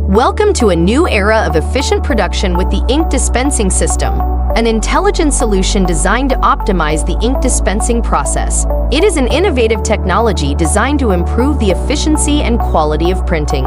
Welcome to a new era of efficient production with the Ink Dispensing System, an intelligent solution designed to optimize the ink dispensing process. It is an innovative technology designed to improve the efficiency and quality of printing.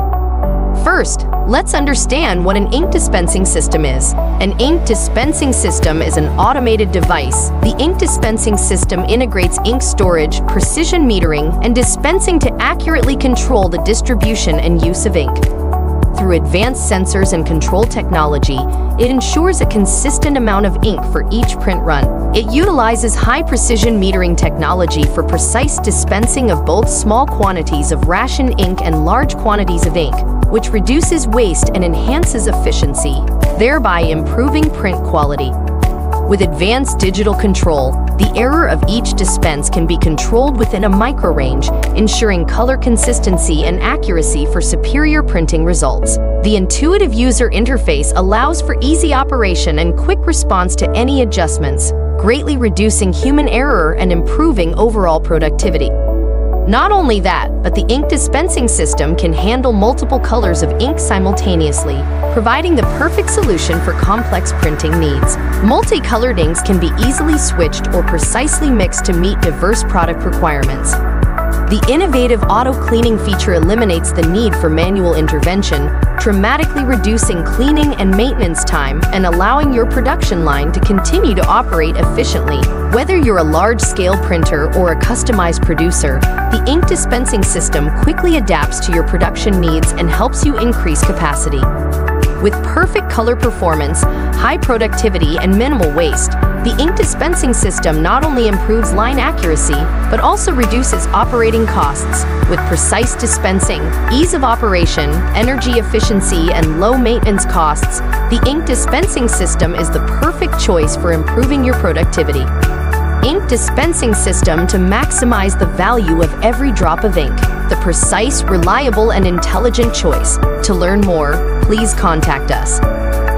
First, let's understand what an ink dispensing system is. An ink dispensing system is an automated device. The ink dispensing system integrates ink storage, precision metering, and dispensing to accurately control the distribution and use of ink. Through advanced sensors and control technology, it ensures a consistent amount of ink for each print run. It utilizes high-precision metering technology for precise dispensing of both small quantities of ration ink and large quantities of ink, which reduces waste and enhances efficiency, thereby improving print quality. With advanced digital control, the error of each dispense can be controlled within a micro-range, ensuring color consistency and accuracy for superior printing results. The intuitive user interface allows for easy operation and quick response to any adjustments, greatly reducing human error and improving overall productivity. Not only that, but the ink dispensing system can handle multiple colors of ink simultaneously, providing the perfect solution for complex printing needs. Multicolored inks can be easily switched or precisely mixed to meet diverse product requirements. The innovative auto-cleaning feature eliminates the need for manual intervention, dramatically reducing cleaning and maintenance time and allowing your production line to continue to operate efficiently. Whether you're a large-scale printer or a customized producer, the ink dispensing system quickly adapts to your production needs and helps you increase capacity. With perfect color performance, high productivity, and minimal waste, the ink dispensing system not only improves line accuracy, but also reduces operating costs. With precise dispensing, ease of operation, energy efficiency, and low maintenance costs, the ink dispensing system is the perfect choice for improving your productivity. Ink dispensing system to maximize the value of every drop of ink. The precise, reliable, and intelligent choice. To learn more, please contact us.